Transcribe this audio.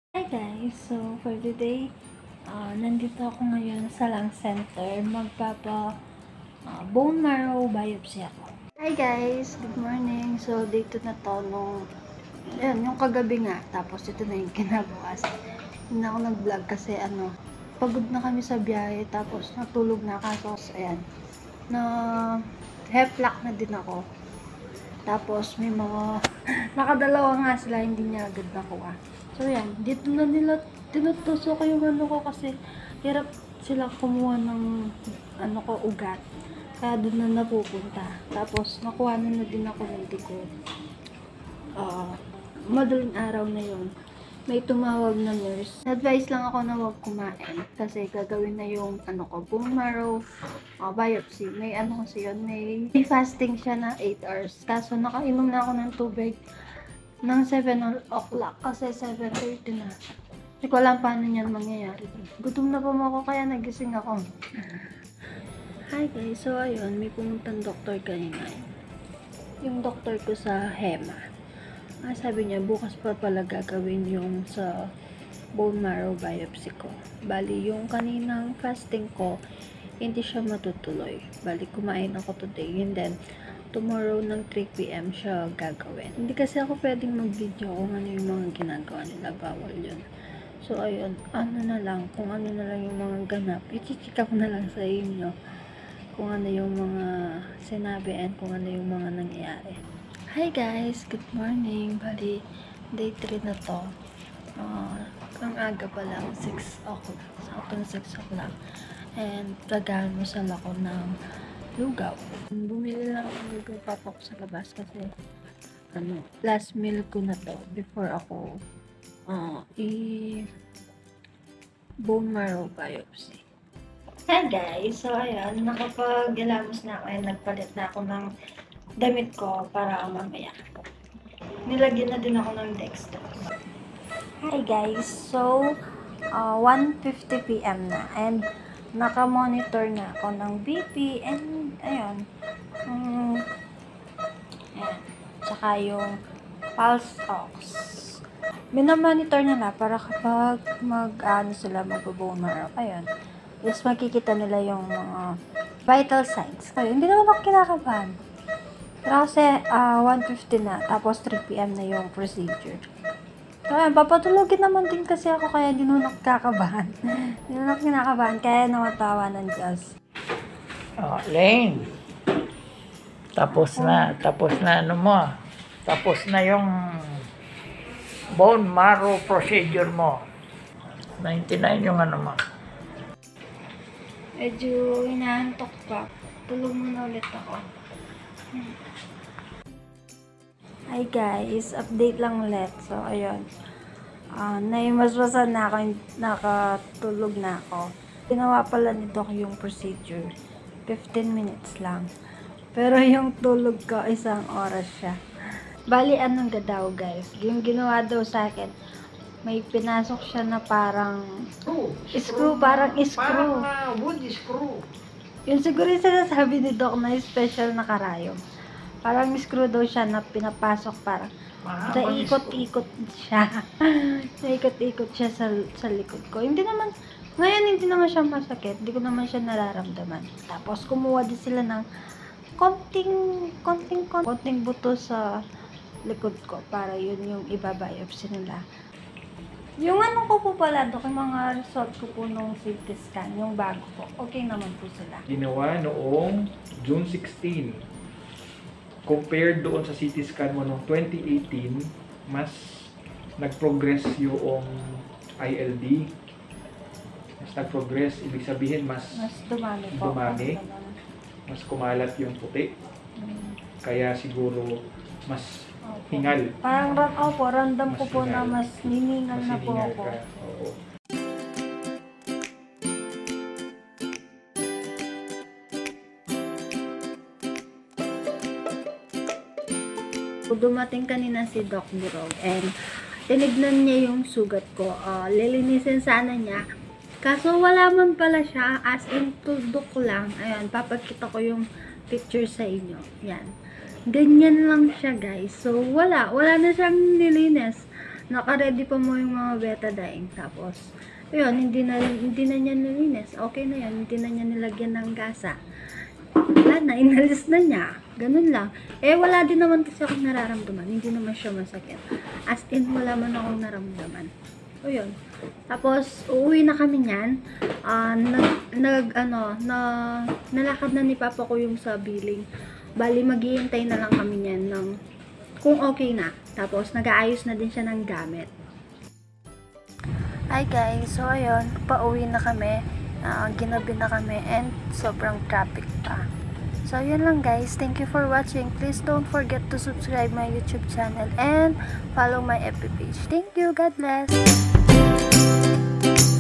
Hi guys! So, for today, nandito ako ngayon sa Lung Center. Bone marrow biopsy ako. Hi guys! Good morning! So, dito na to nung, yung kagabi nga. Tapos, ito na yung kinabukas. Hindi na ako nag-vlog kasi pagod na kami sa biyahe. Tapos, natulog na kaso, ayan, na heflak na din ako. Tapos, may mga, nakadalawa nga sila, hindi niya agad nakuha. So, yan. Dito na nila tinutusok ko yung ko kasi hirap sila kumuha ng ugat. Kaya doon na napupunta. Tapos, nakuha na din ako ng tigot. Madaling araw na yon, may tumawag na nurse. Advice lang ako na huwag kumain kasi gagawin na yung bone marrow biopsy. May kasi yun, may fasting siya na 8 hours. Kaso nakainom na ako ng tubig ng 7 o'clock kasi 7:30 na. Hindi ko alam paano yan mangyayari. Gutom na po ako kaya nagising ako. Hi guys, so ayun, may pumuntang doktor kanina. Yung doktor ko sa Hema. Sabi niya, bukas pa pala gagawin yung sa bone marrow biopsy ko. Bali, yung kaninang fasting ko, hindi siya matutuloy. Bali, kumain ako today and then tomorrow ng 3 PM siya gagawin. Hindi kasi ako pwedeng mag-video kung ano yung mga ginagawa nila. Bawal yun. So, ayun. Kung ano na lang yung mga ganap. I-chika ko na lang sa inyo kung ano yung mga sinabi and kung ano yung mga nangyayari. Hi guys! Good morning! Bali, day 3 na to. Ang aga pa lang, 6 o'clock. Sakto 6 o'clock. And gagamosal ako ng lugaw. Bumili lang ako ng lugaw papok sa labas kasi last meal ko na to before ako bone marrow biopsy. Hi guys! So ayan, nakapag-ilamos na ako and nagpalit na ako ng damit ko para mamaya. Nilagyan na din ako ng dextrose. Hi guys! So, 1:50 PM na and naka-monitor na ako ng BP and ayun. Ayan. Tsaka yung pulse ox. Minamonitor nila para kapag mag-bone marrow. Ayun. Yes, makikita nila yung mga vital signs. Ayun, hindi naman ako kinakabahan. Pero kasi 1:50 na, tapos 3 PM na yung procedure. So, papatulogin naman din kasi ako kaya hindi naman nakakabahan. Hindi naman ako kinakabahan, kaya namatawa ng Diyos. Lane. Tapos na Tapos na yung bone marrow procedure mo. 99 yung mo. Medyo inaantok pa. Tulog muna ulit ako. Hi guys, update lang ulit. So, ayun. Naimasmasan na ako, nakatulog na ako. Ginawa pala ni Doc yung procedure. 15 minutes lang. Pero yung tulog ko, 1 oras siya. Bali, anong gadaw guys? Yung ginawa daw sa akin, may pinasok siya na parang screw. Parang wood screw. Yun siguro yung sinasabi ni Doc na special na karayom. Parang screw daw siya na pinapasok parang naikot-ikot siya. Naikot-ikot siya sa likod ko. Ngayon hindi naman siya masakit. Hindi ko naman siya nararamdaman. Tapos kumuha din sila ng konting buto sa likod ko para yun yung ibabiopsy nila. Yung ko po pala, Dok, yung mga result ko po nung CT scan, yung bago po, okay naman po sila. Ginawa noong June 16. Compared doon sa CT scan mo noong 2018, mas nag-progress yung ILD. Mas nag-progress, ibig sabihin mas dumami po. Mas kumalat yung puti. Kaya siguro mas hingal. Parang random ko po na mas niningal na po ako. Oo. Dumating kanina si Doc Birog and tinignan niya yung sugat ko. Lilinisin sana niya. Kaso wala man pala siya, as in tuldok lang. Ayan, papakita ko yung picture sa inyo. Yan. Ganyan lang siya guys. So wala na siyang nilinis. naka-ready pa mo yung mga betadine. Tapos, yun, hindi na niya nilinis. Okay na yan, hindi na niya nilagyan ng gasa. Wala na, inalis na niya. Ganun lang. Eh, wala din naman kasi akong nararamdaman. Hindi naman siya masakit. As in, wala man akong naramdaman. O yun. Tapos, uuwi na kami niyan. Nalakad na ni Papa ko yung sa billing. Bali, maghihintay na lang kami niyan ng kung okay na. Tapos, nag-aayos na din siya ng gamit. Hi guys, so ayun, pauwi na kami. Ginabi na kami and sobrang traffic pa. So yun lang guys, thank you for watching. Please don't forget to subscribe my YouTube channel and follow my FB page. Thank you, God bless.